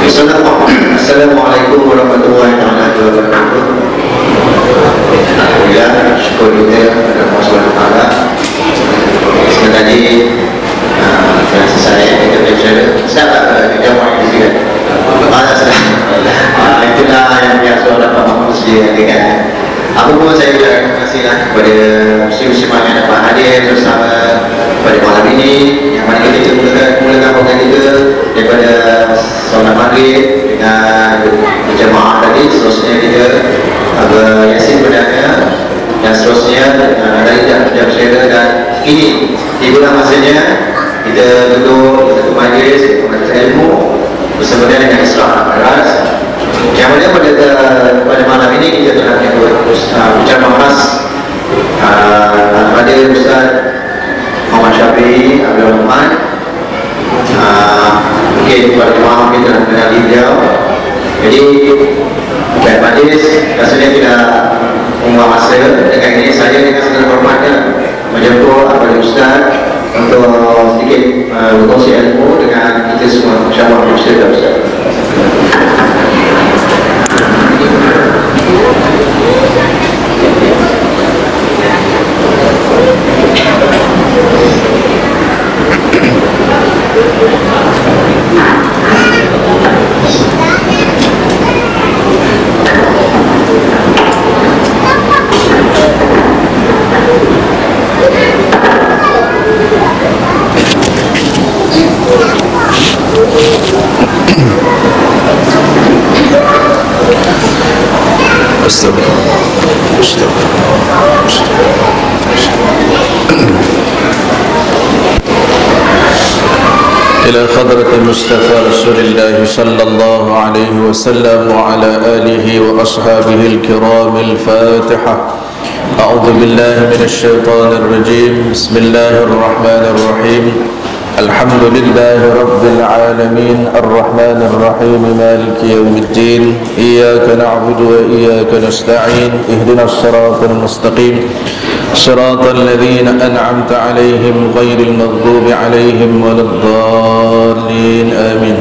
Assalamualaikum warahmatullahi wabarakatuh. Alhamdulillah, syukur kita kepada Allah SWT. Sebentar tadi telah selesai kita berbicara. Ustaz tak jawab ini kan? Itulah yang biasa orang dapat sedia kan. Apa pun saya terima kasihlah kepada muslim-muslimat yang dapat hadir bersama pada malam ini, yang mana kita mulakan program kita daripada solat maghrib dengan berjamaah tadi, seterusnya kita Yasin berdana, dan seterusnya dari jam syariah, dan ini tibalah masanya kita duduk di satu majlis untuk ilmu bersama dengan Isra Mikraj. Yang mana pada malam ini kita telah menyebut ucapan khas pada Ustaz Mohd Shafie, Abdul Rahman. Mungkin kepada jemaah kita telah mengenali beliau. Jadi dan majlis rasanya tidak membuang masa. Dengan ini saya dengan segala hormatnya menjemput kepada Ustaz untuk sedikit berkongsi ilmu dengan kita semua. InsyaAllah bersedia Ustaz. إلى خضرة المصطفى رسول الله صلى الله عليه وسلم وعلى آله وأصحابه الكرام الفاتحة. أعوذ بالله من الشيطان الرجيم. بسم الله الرحمن الرحيم. الحمد لله رب العالمين الرحمن الرحيم مالك يوم الدين. إياك نعبد وإياك نستعين. اهدنا الصراط المستقيم صراط الذين أنعمت عليهم غير المغضوب عليهم ولا الضالين آمين.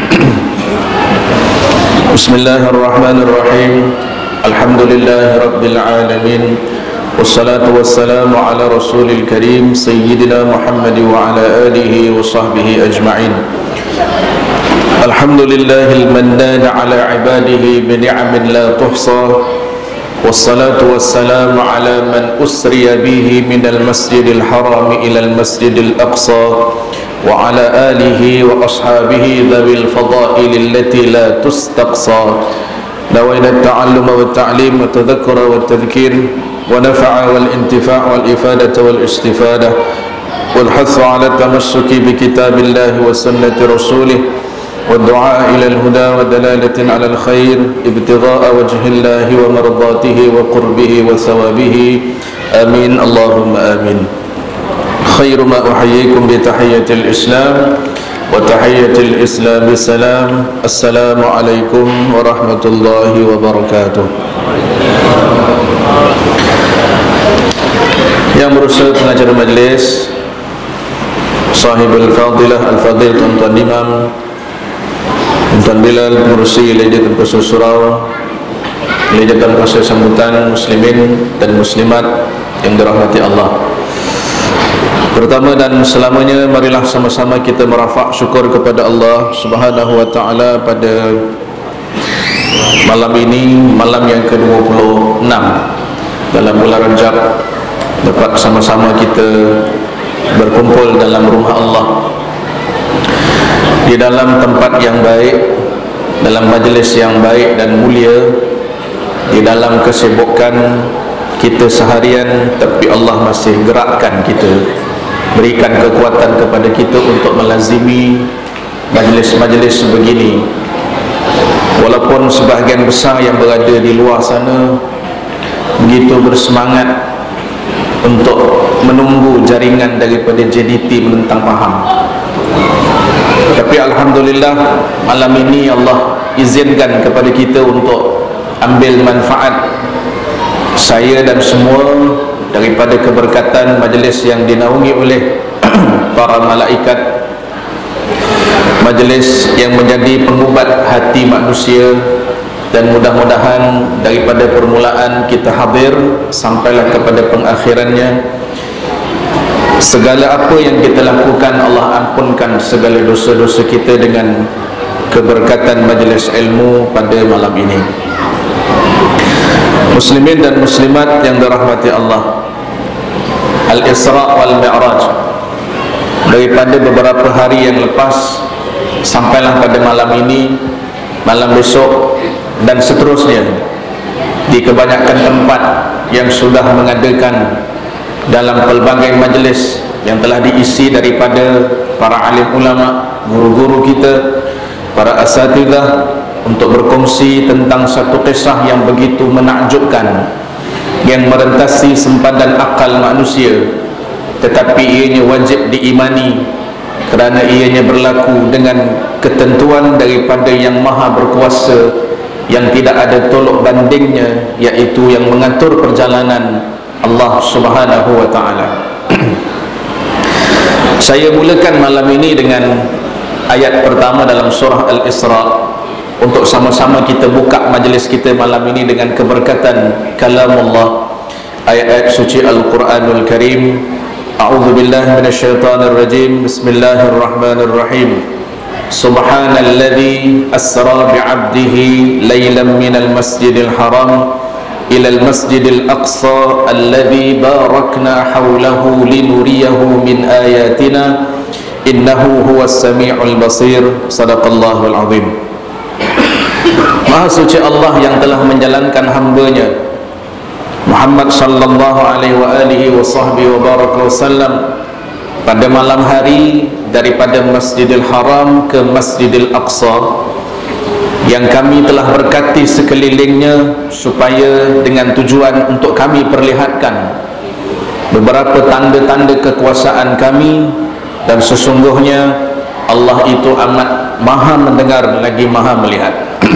بسم الله الرحمن الرحيم. الحمد لله رب العالمين والصلاة والسلام على رسول الكريم سيدنا محمد وعلى آله وصحبه أجمعين. الحمد لله المنان على عباده بنعم لا تحصى، والصلاة والسلام على من أسري به من المسجد الحرام إلى المسجد الأقصى وعلى آله وأصحابه ذوي الفضائل التي لا تستقصى. نوينا التعلم والتعليم والتذكر والتذكير ونفع والانتفاع والإفادة والاستفادة والحث على التمسك بكتاب الله وسنة رسوله والدعاء إلى الهدى ودلالة على الخير ابتغاء وجه الله ومرضاته وقربه وثوابه آمين اللهم آمين. خير ما أحييكم بتحية الإسلام وتحية الإسلام السلام. السلام عليكم ورحمة الله وبركاته. Yang berusaha pengajar majlis, sahibul fadilah al-fadil Tuan-Tuan Imam, Tuan Bilal, pengurusi Lejatan Khusus Surau, Lejatan Khusus Sambutan Muslimin dan Muslimat yang dirahmati Allah. Pertama dan selamanya, marilah sama-sama kita merafak syukur kepada Allah Subhanahu wa Ta'ala pada malam ini, malam yang ke-26 dalam bulan Rajab, dapat sama-sama kita berkumpul dalam rumah Allah, di dalam tempat yang baik, dalam majlis yang baik dan mulia, di dalam kesibukan kita seharian, tapi Allah masih gerakkan kita, berikan kekuatan kepada kita untuk melazimi majlis-majlis begini. Walaupun sebahagian besar yang berada di luar sana begitu bersemangat untuk menunggu jaringan daripada JDT menentang paham, tapi alhamdulillah malam ini Allah izinkan kepada kita untuk ambil manfaat, saya dan semua, daripada keberkatan majlis yang dinaungi oleh para malaikat, majlis yang menjadi pengubat hati manusia, dan mudah-mudahan daripada permulaan kita hadir sampailah kepada pengakhirannya, segala apa yang kita lakukan Allah ampunkan segala dosa-dosa kita dengan keberkatan majlis ilmu pada malam ini. Muslimin dan muslimat yang dirahmati Allah, Al-Isra wal Mikraj, daripada beberapa hari yang lepas sampailah pada malam ini, malam besok dan seterusnya di kebanyakan tempat yang sudah mengadakan dalam pelbagai majlis yang telah diisi daripada para alim ulama, guru-guru kita, para asatidzah, untuk berkongsi tentang satu kisah yang begitu menakjubkan yang merentasi sempadan akal manusia, tetapi ianya wajib diimani kerana ianya berlaku dengan ketentuan daripada yang maha berkuasa yang tidak ada tolok bandingnya, yaitu yang mengatur perjalanan Allah Subhanahu wa ta'ala. Saya mulakan malam ini dengan ayat pertama dalam surah Al-Isra, untuk sama-sama kita buka majlis kita malam ini dengan keberkatan kalamullah, ayat-ayat suci Al-Quranul Karim. A'udzu billahi minasyaitonir rajim. Bismillahirrahmanirrahim. Subhanalladzi asra bi'abdihi lailan minal masjidil haram ilal masjidil aqsa alladzi barakna hawlahu linuriyahu min ayatina innahu huwas sami'ul basir. Sadaqallahul azim. Maha suci Allah yang telah menjalankan hamba-Nya Muhammad sallallahu alaihi wa alihi wa sahbihi wa baraka wasallam pada malam hari daripada Masjidil Haram ke Masjidil Aqsa, yang kami telah berkati sekelilingnya supaya dengan tujuan untuk kami perlihatkan beberapa tanda-tanda kekuasaan kami, dan sesungguhnya Allah itu amat maha mendengar lagi maha melihat.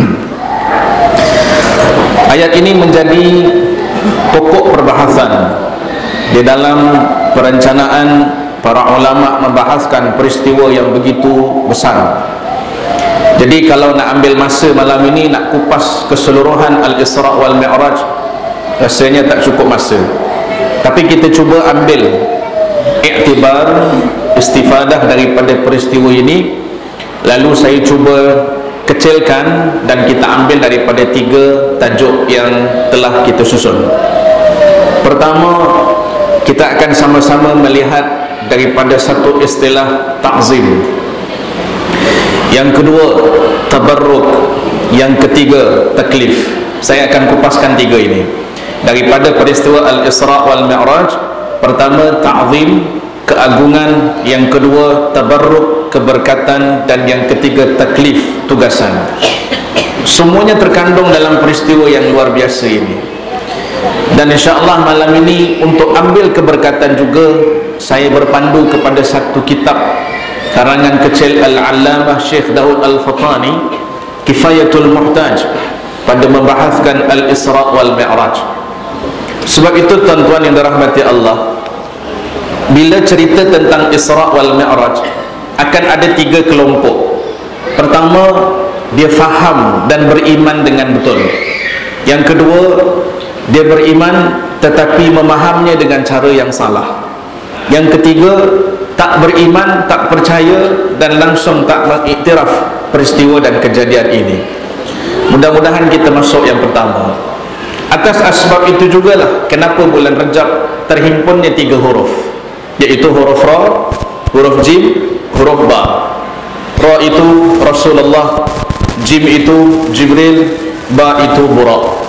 Ayat ini menjadi pokok perbahasan di dalam perencanaan para ulama membahaskan peristiwa yang begitu besar. Jadi kalau nak ambil masa malam ini nak kupas keseluruhan Al-Isra wal Mikraj, rasanya tak cukup masa. Tapi kita cuba ambil iktibar, istifadah daripada peristiwa ini, lalu saya cuba kecilkan dan kita ambil daripada 3 tajuk yang telah kita susun. Pertama, kita akan sama-sama melihat daripada satu istilah ta'zim. Yang kedua, tabarruk. Yang ketiga, taklif. Saya akan kupaskan 3 ini daripada peristiwa Al-Isra wal Mikraj. Pertama, ta'zim, keagungan. Yang kedua, tabarruk, keberkatan. Dan yang ketiga, taklif, tugasan. Semuanya terkandung dalam peristiwa yang luar biasa ini. Dan insya-Allah malam ini untuk ambil keberkatan juga, saya berpandu kepada satu kitab karangan kecil Al-Allamah Syekh Daud Al-Fatani, Kifayatul Muhtaj, pada membahaskan Al-Isra wal Mikraj. Sebab itu tuan-tuan yang dirahmati Allah, bila cerita tentang Isra wal Mikraj akan ada 3 kelompok. Pertama, dia faham dan beriman dengan betul. Yang kedua, dia beriman tetapi memahamnya dengan cara yang salah. Yang ketiga, tak beriman, tak percaya dan langsung tak mengiktiraf peristiwa dan kejadian ini. Mudah-mudahan kita masuk yang pertama. Atas asbab itu jugalah kenapa bulan Rajab terhimpunnya 3 huruf, iaitu huruf Ra, huruf Jim, huruf Ba. Ra itu Rasulullah, Jim itu Jibril, Ba itu Buraq.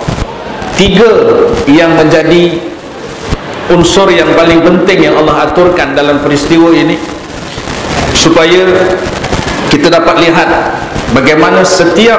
3 yang menjadi unsur yang paling penting yang Allah aturkan dalam peristiwa ini, supaya kita dapat lihat bagaimana setiap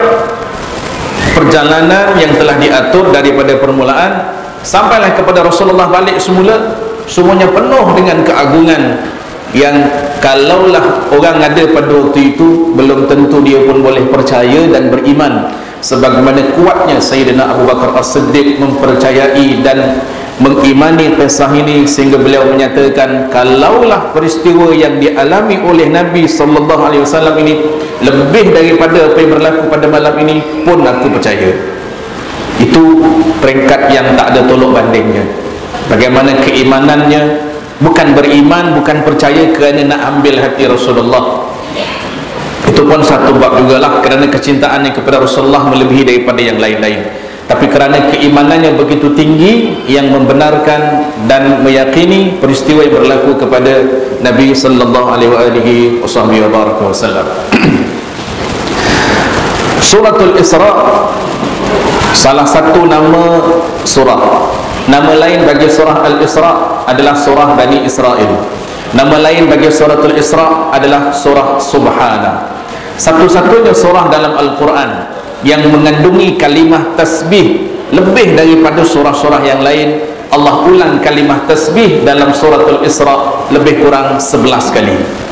perjalanan yang telah diatur daripada permulaan sampailah kepada Rasulullah balik semula, semuanya penuh dengan keagungan yang kalaulah orang ada pada waktu itu belum tentu dia pun boleh percaya dan beriman, sebagaimana kuatnya Sayyidina Abu Bakar As-Siddiq mempercayai dan mengimani kisah ini, sehingga beliau menyatakan kalaulah peristiwa yang dialami oleh Nabi SAW ini lebih daripada apa yang berlaku pada malam ini pun aku percaya. Itu peringkat yang tak ada tolok bandingnya. Bagaimana keimanannya, bukan beriman, bukan percaya kerana nak ambil hati Rasulullah. Itu pun satu bab jugalah, kerana kecintaannya kepada Rasulullah melebihi daripada yang lain-lain. Tapi kerana keimanannya begitu tinggi yang membenarkan dan meyakini peristiwa yang berlaku kepada Nabi sallallahu alaihi wasallam. Suratul Isra salah satu nama surah. Nama lain bagi surah Al-Isra adalah surah Bani Israel. Nama lain bagi suratul Isra adalah surah Subhana. Satu-satunya surah dalam Al-Quran yang mengandungi kalimah tasbih lebih daripada surah-surah yang lain. Allah ulang kalimah tasbih dalam suratul Isra lebih kurang 11 kali.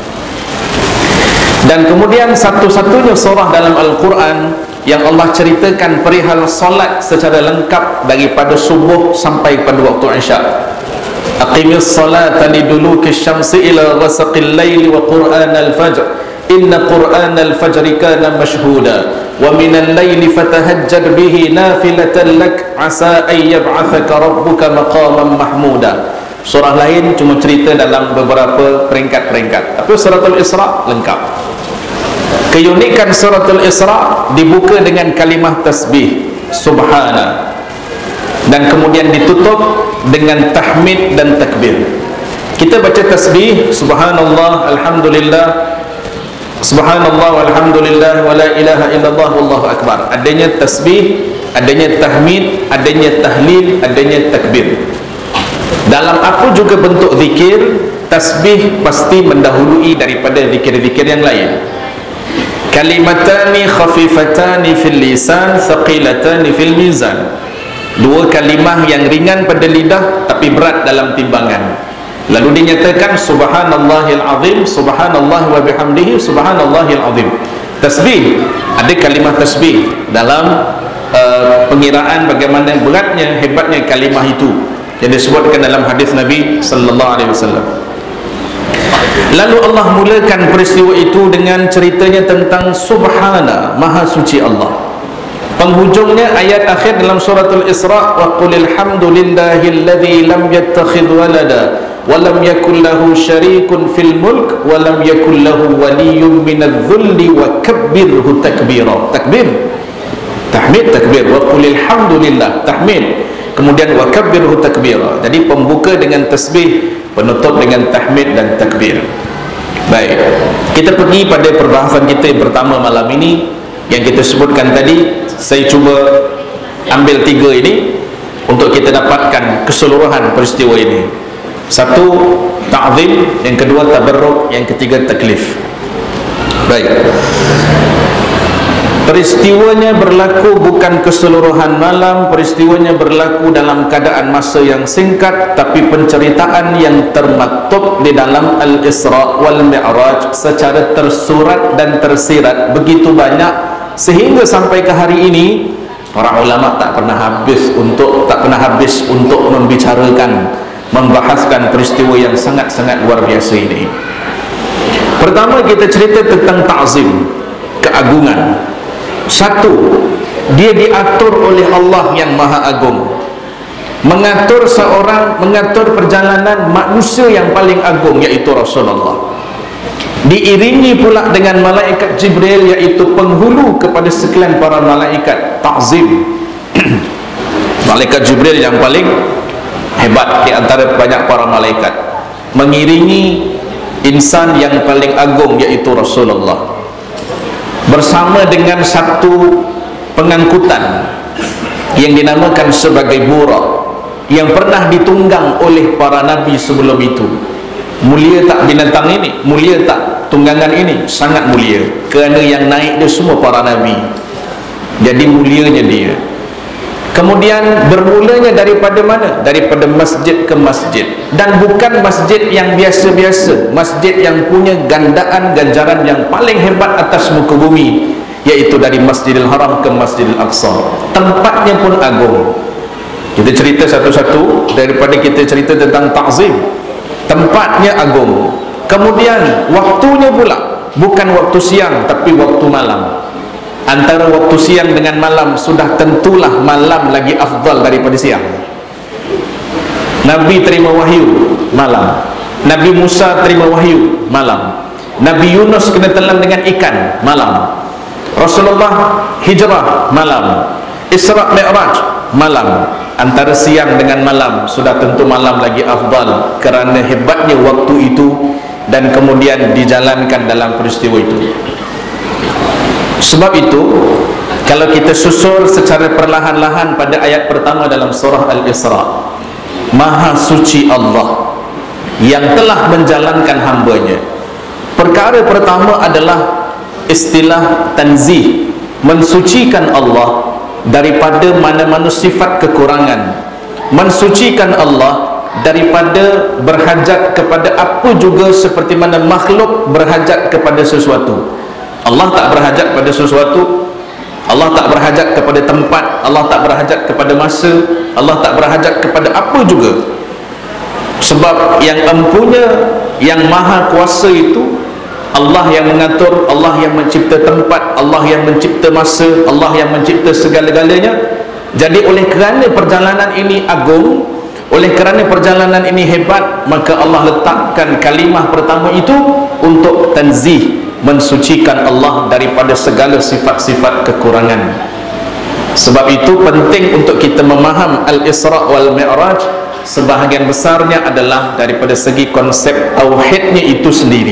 Dan kemudian satu-satunya surah dalam Al-Quran yang Allah ceritakan perihal solat secara lengkap daripada subuh sampai pada waktu Isya. Aqimis salata liduluki syamsi ila ghasaqil laili wa qur'anal fajr inna qur'anal fajri kana mashhuda wa minal laili fatahajjad bihi nafilatan lak asa ay yab'athaka rabbuka maqaman mahmuda. Surah lain cuma cerita dalam beberapa peringkat-peringkat, tapi suratul Isra lengkap. Keunikan suratul Isra dibuka dengan kalimah tasbih subhana, dan kemudian ditutup dengan tahmid dan takbir. Kita baca tasbih subhanallah alhamdulillah, subhanallah walhamdulillah wala ilaha illallah wallahu akbar. Adanya tasbih, adanya tahmid, adanya tahlil, adanya takbir. Dalam apa juga bentuk zikir, tasbih pasti mendahului daripada zikir-zikir yang lain. Kalimatani khafifatani fil lisan thaqilatani fil mizan. Dua kalimah yang ringan pada lidah tapi berat dalam timbangan. Lalu dinyatakan subhanallahil azim, subhanallah wa bihamdihi, subhanallahil azim. Tasbih, ada kalimah tasbih dalam pengiraan bagaimana beratnya, hebatnya kalimah itu yang disebutkan dalam hadis Nabi sallallahu alaihi wasallam. Lalu Allah mulakan peristiwa itu dengan ceritanya tentang subhana, maha suci Allah. Penghujungnya ayat akhir dalam suratul Isra, wa qulil hamdulillahilladzi lam yattakhidh walada wa lam yakul lahu syarikun fil mulk wa lam yakul lahu waliyyun minadh-dhulli wa kabbirhu takbira. Takbir, tahmid, takbir. Wa qulil hamdulillah, tahmid, kemudian wa kabbirhu takbira. Jadi pembuka dengan tasbih, penutup dengan tahmid dan takbir. Baik, kita pergi pada perbahasan kita yang pertama malam ini yang kita sebutkan tadi. Saya cuba ambil tiga ini untuk kita dapatkan keseluruhan peristiwa ini. Satu, ta'zim, yang kedua tabarruk, yang ketiga taklif. Baik, peristiwanya berlaku bukan keseluruhan malam, peristiwanya berlaku dalam keadaan masa yang singkat, tapi penceritaan yang termaktub di dalam Al-Isra wal Mikraj secara tersurat dan tersirat begitu banyak sehingga sampai ke hari ini para ulama tak pernah habis untuk membicarakan, membahaskan peristiwa yang sangat-sangat luar biasa ini. Pertama, kita cerita tentang ta'zim, keagungan. Satu, dia diatur oleh Allah yang maha agung, mengatur perjalanan manusia yang paling agung, yaitu Rasulullah. Diiringi pula dengan malaikat Jibril, iaitu penghulu kepada sekalian para malaikat, ta'zim. Malaikat Jibril yang paling hebat di antara banyak para malaikat, mengiringi insan yang paling agung, yaitu Rasulullah, bersama dengan satu pengangkutan yang dinamakan sebagai burak, yang pernah ditunggang oleh para nabi sebelum itu. Mulia tak binatang ini? Mulia tak tunggangan ini? Sangat mulia, kerana yang naik dia semua para nabi. Jadi mulianya dia. Kemudian bermulanya daripada mana? Daripada masjid ke masjid, dan bukan masjid yang biasa-biasa, masjid yang punya gandaan ganjaran yang paling hebat atas muka bumi, yaitu dari Masjidil Haram ke Masjidil Aqsa. Tempatnya pun agung. Kita cerita satu-satu daripada kita cerita tentang ta'zim. Tempatnya agung, kemudian waktunya pula bukan waktu siang tapi waktu malam. Antara waktu siang dengan malam sudah tentulah malam lagi afdal daripada siang. Nabi terima wahyu malam, Nabi Musa terima wahyu malam, Nabi Yunus kena telan dengan ikan malam, Rasulullah hijrah malam, Isra Mikraj malam. Antara siang dengan malam sudah tentu malam lagi afdal kerana hebatnya waktu itu dan kemudian dijalankan dalam peristiwa itu. Sebab itu kalau kita susul secara perlahan-lahan pada ayat pertama dalam surah Al-Isra, Maha suci Allah yang telah menjalankan hambanya. Perkara pertama adalah istilah tanzih, mensucikan Allah daripada mana-mana sifat kekurangan, mensucikan Allah daripada berhajat kepada apa juga seperti mana makhluk berhajat kepada sesuatu. Allah tak berhajat pada sesuatu, Allah tak berhajat kepada tempat, Allah tak berhajat kepada masa, Allah tak berhajat kepada apa juga. Sebab yang empunya, yang maha kuasa itu Allah yang mengatur, Allah yang mencipta tempat, Allah yang mencipta masa, Allah yang mencipta segala-galanya. Jadi oleh kerana perjalanan ini agung, oleh kerana perjalanan ini hebat, maka Allah letakkan kalimah pertama itu untuk tanzih, mensucikan Allah daripada segala sifat-sifat kekurangan. Sebab itu penting untuk kita memaham Al-Isra wal Mikraj. Sebahagian besarnya adalah daripada segi konsep tauhidnya itu sendiri.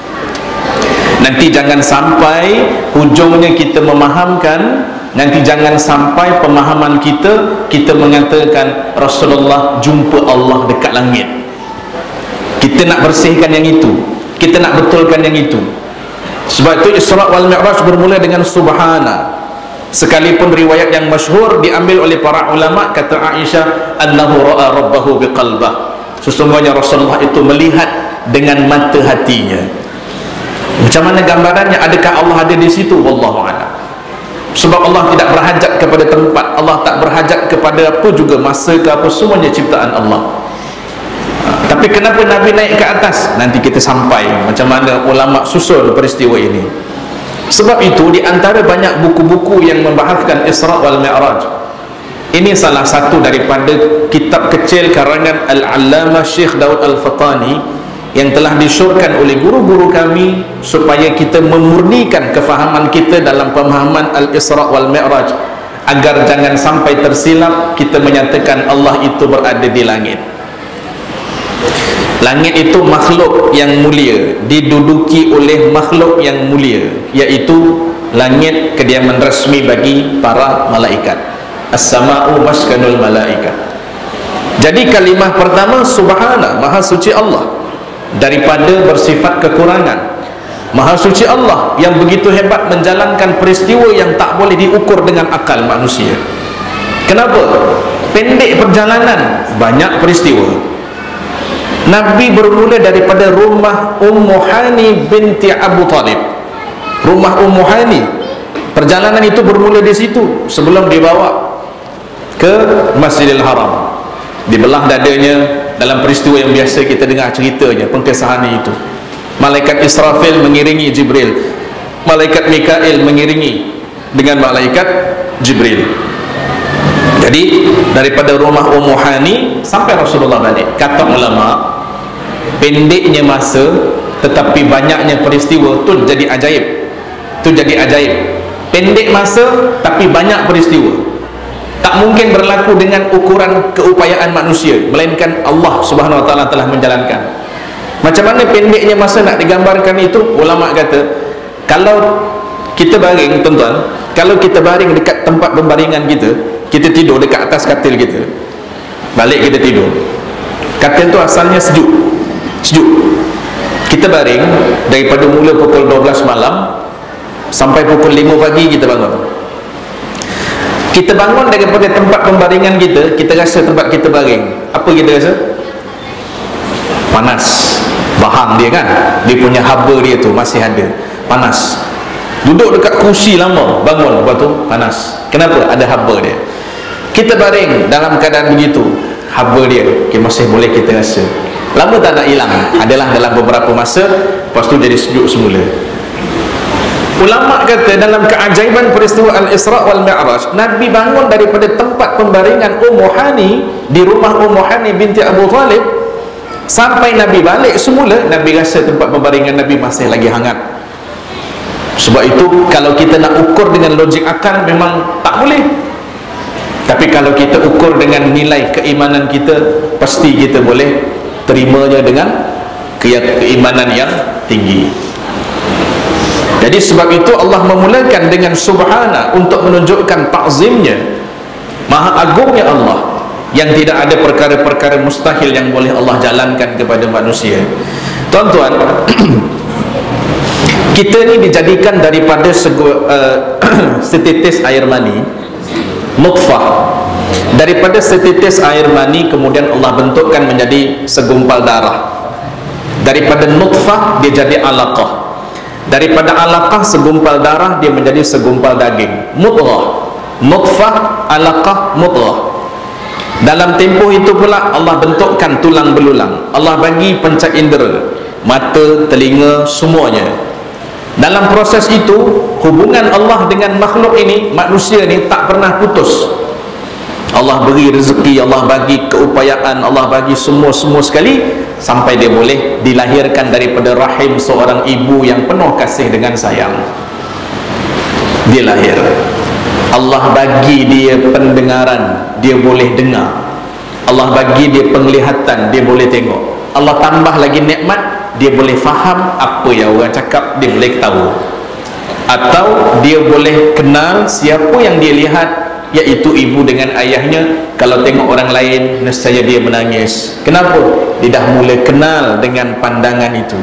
Nanti jangan sampai hujungnya kita memahamkan, nanti jangan sampai pemahaman kita mengatakan Rasulullah jumpa Allah dekat langit. Kita nak bersihkan yang itu, kita nak betulkan yang itu. Sebab itu Isra wal Mikraj bermula dengan subhana. Sekalipun riwayat yang masyhur diambil oleh para ulama, kata Aisyah annahu ra'a rabbahu biqalbah, sesungguhnya Rasulullah itu melihat dengan mata hatinya. Macam mana gambarannya? Adakah Allah ada di situ? Wallahu a'lam. Sebab Allah tidak berhajat kepada tempat, Allah tak berhajat kepada apa juga masa ke apa, semuanya ciptaan Allah. Tapi kenapa Nabi naik ke atas? Nanti kita sampai macam mana ulama susul peristiwa ini. Sebab itu di antara banyak buku-buku yang membahaskan Isra wal Mikraj, ini salah satu daripada kitab kecil karangan Al-Allamah Syekh Daud Al-Fatani yang telah disyorkan oleh guru-guru kami supaya kita memurnikan kefahaman kita dalam pemahaman Al-Isra wal Mikraj, agar jangan sampai tersilap kita menyatakan Allah itu berada di langit. Langit itu makhluk yang mulia, diduduki oleh makhluk yang mulia, iaitu langit kediaman rasmi bagi para malaikat. As-sama'u maskanul malaikat. Jadi kalimah pertama subhana, maha suci Allah daripada bersifat kekurangan. Maha suci Allah yang begitu hebat menjalankan peristiwa yang tak boleh diukur dengan akal manusia. Kenapa? Pendek perjalanan, banyak peristiwa. Nabi bermula daripada rumah Ummu Hani binti Abu Talib. Rumah Ummu Hani, perjalanan itu bermula di situ sebelum dibawa ke Masjidil Haram. Dibelah dadanya dalam peristiwa yang biasa kita dengar ceritanya, pengkesahan itu. Malaikat Israfil mengiringi Jibril, malaikat Mikail mengiringi dengan malaikat Jibril. Jadi daripada rumah Ummu Hani sampai Rasulullah balik. Kata ulama, pendeknya masa tetapi banyaknya peristiwa tu jadi ajaib. Tu jadi ajaib. Pendek masa tapi banyak peristiwa. Tak mungkin berlaku dengan ukuran keupayaan manusia, melainkan Allah Subhanahu wa taala telah menjalankan. Macam mana pendeknya masa nak digambarkan itu? Ulama kata, kalau kita baring, tuan-tuan, kalau kita baring dekat tempat pembaringan kita tidur dekat atas katil kita, balik kita tidur, katil tu asalnya sejuk, kita baring daripada mula pukul 12 malam sampai pukul 5 pagi kita bangun. Kita bangun daripada tempat pembaringan kita rasa tempat kita baring, apa kita rasa? Panas. Bahang dia kan, dia punya haba dia tu masih ada, panas. Duduk dekat kursi lama, bangun lepas tu panas. Kenapa? Ada haba dia. Kita baring dalam keadaan begitu, haba dia masih boleh kita rasa. Lama tak nak hilang, adalah dalam beberapa masa, lepas tu jadi sejuk semula. Ulama kata dalam keajaiban peristiwa Al-Isra wal Mikraj, Nabi bangun daripada tempat pembaringan Ummu Hani di rumah Ummu Hani binti Abu Talib, sampai Nabi balik semula, Nabi rasa tempat pembaringan Nabi masih lagi hangat. Sebab itu kalau kita nak ukur dengan logik akal memang tak boleh. Tapi kalau kita ukur dengan nilai keimanan kita, pasti kita boleh terimanya dengan keimanan yang tinggi. Jadi sebab itu Allah memulakan dengan subhana untuk menunjukkan ta'zimnya, maha agungnya Allah, yang tidak ada perkara-perkara mustahil yang boleh Allah jalankan kepada manusia. Tuan-tuan, kita ni dijadikan daripada setitis air mani, nutfah. Daripada setitis air mani kemudian Allah bentukkan menjadi segumpal darah. Daripada nutfah dia jadi alaqah. Daripada alaqah segumpal darah dia menjadi segumpal daging, mudghah. Nutfah, alaqah, mudghah. Dalam tempoh itu pula Allah bentukkan tulang belulang. Allah bagi panca indera, mata, telinga, semuanya. Dalam proses itu hubungan Allah dengan makhluk ini, manusia ni tak pernah putus. Allah beri rezeki, Allah bagi keupayaan, Allah bagi semua sekali, sampai dia boleh dilahirkan daripada rahim seorang ibu yang penuh kasih dengan sayang. Dia lahir, Allah bagi dia pendengaran, dia boleh dengar. Allah bagi dia penglihatan, dia boleh tengok. Allah tambah lagi nikmat, dia boleh faham apa yang orang cakap, dia boleh tahu. Atau dia boleh kenal siapa yang dia lihat, iaitu ibu dengan ayahnya. Kalau tengok orang lain, nescaya dia menangis. Kenapa? Dia dah mula kenal dengan pandangan itu.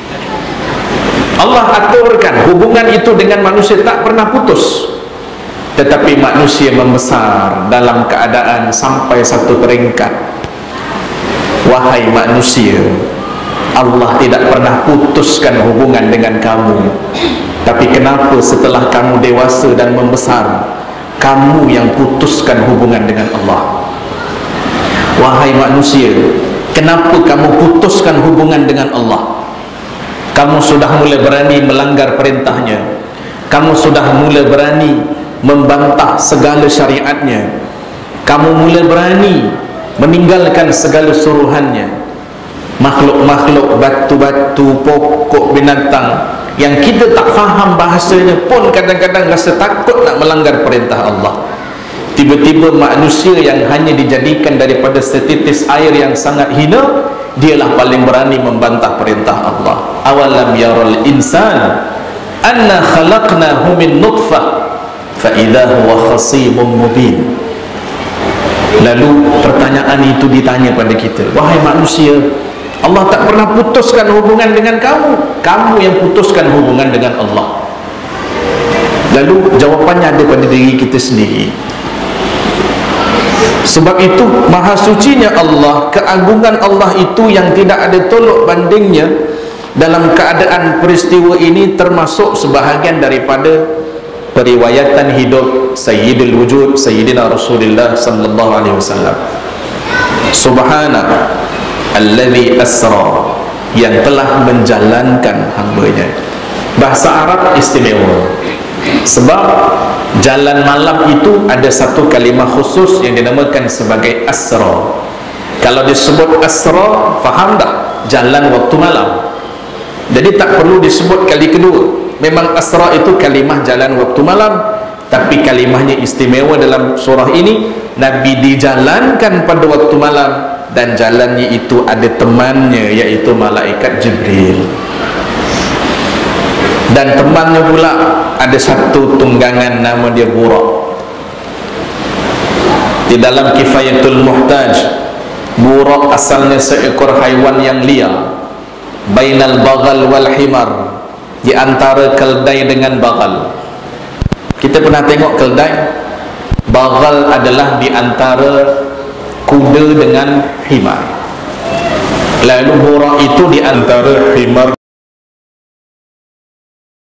Allah aturkan hubungan itu dengan manusia tak pernah putus. Tetapi manusia membesar dalam keadaan sampai satu peringkat. Wahai manusia, Allah tidak pernah putuskan hubungan dengan kamu. Tapi kenapa setelah kamu dewasa dan membesar, kamu yang putuskan hubungan dengan Allah? Wahai manusia, kenapa kamu putuskan hubungan dengan Allah? Kamu sudah mula berani melanggar perintahnya, kamu sudah mula berani membantah segala syariatnya, kamu mula berani meninggalkan segala suruhannya. Makhluk-makhluk, batu-batu, pokok, binatang yang kita tak faham bahasanya pun kadang-kadang rasa takut nak melanggar perintah Allah. Tiba-tiba manusia yang hanya dijadikan daripada setitis air yang sangat hina, dialah paling berani membantah perintah Allah. Awalam yaral insan anna khalaqnahu min nutfah fa idza huwa khasimun mubin. Lalu pertanyaan itu ditanya pada kita, wahai manusia, Allah tak pernah putuskan hubungan dengan kamu, kamu yang putuskan hubungan dengan Allah. Lalu jawapannya ada pada diri kita sendiri. Sebab itu maha sucinya Allah, keagungan Allah itu yang tidak ada tolok bandingnya. Dalam keadaan peristiwa ini termasuk sebahagian daripada periwayatan hidup Sayyidul Wujud Sayyidina Rasulullah sallallahu alaihi wasallam. Subhana alladhi asra, yang telah menjalankan hambanya. Bahasa Arab istimewa, sebab jalan malam itu ada satu kalimah khusus yang dinamakan sebagai asra. Kalau disebut asra, faham dah? Jalan waktu malam. Jadi tak perlu disebut kali kedua. Memang asra itu kalimah jalan waktu malam, tapi kalimahnya istimewa dalam surah ini. Nabi dijalankan pada waktu malam, dan jalannya itu ada temannya, iaitu malaikat Jibril. Dan temannya pula ada satu tunggangan, nama dia Burak. Di dalam Kifayatul Muhtaj, Burak asalnya seekor haiwan yang liar, bainal bagal wal himar, di antara keldai dengan bagal. Kita pernah tengok keldai. Bagal adalah di antara kuda dengan himar. Lalu Burak itu di antara himar